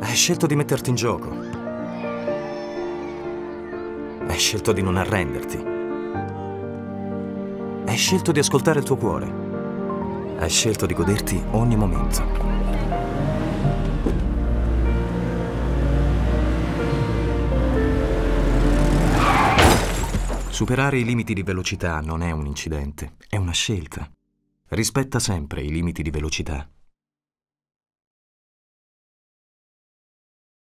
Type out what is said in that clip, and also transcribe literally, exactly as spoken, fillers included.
Hai scelto di metterti in gioco. Hai scelto di non arrenderti. Hai scelto di ascoltare il tuo cuore. Hai scelto di goderti ogni momento. Superare i limiti di velocità non è un incidente, è una scelta. Rispetta sempre i limiti di velocità.